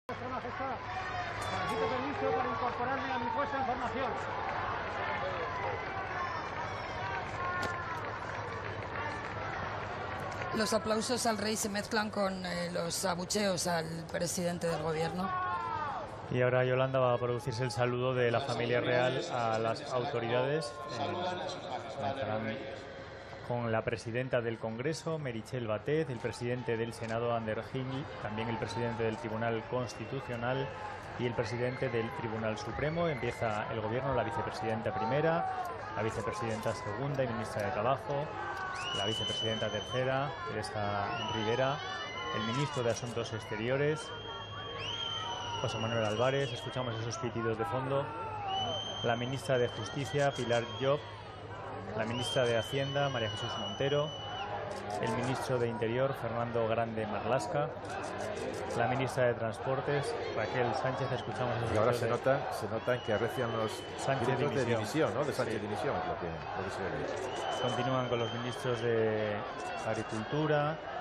Vuestra Majestad, solicito permiso para incorporarme a mi puesta en formación. Los aplausos al rey se mezclan con los abucheos al presidente del gobierno. Y ahora, Yolanda, va a producirse el saludo de la familia real a las autoridades. Comenzarán con la presidenta del Congreso, Meritxell Batet, el presidente del Senado, Ander Gil, también el presidente del Tribunal Constitucional y el presidente del Tribunal Supremo. Empieza el gobierno, la vicepresidenta primera, la vicepresidenta segunda y ministra de Trabajo, la vicepresidenta tercera, Teresa Rivera, el ministro de Asuntos Exteriores, José Manuel Álvarez. Escuchamos esos pitidos de fondo. La ministra de Justicia, Pilar Llop, la ministra de Hacienda, María Jesús Montero, el ministro de Interior, Fernando Grande Marlaska, la ministra de Transportes, Raquel Sánchez. Escuchamos esos. Y ahora se notan que arrecian los Sánchez de dimisión, ¿no? De Sánchez dimisión, lo que se ve. Continúan con los ministros de Agricultura,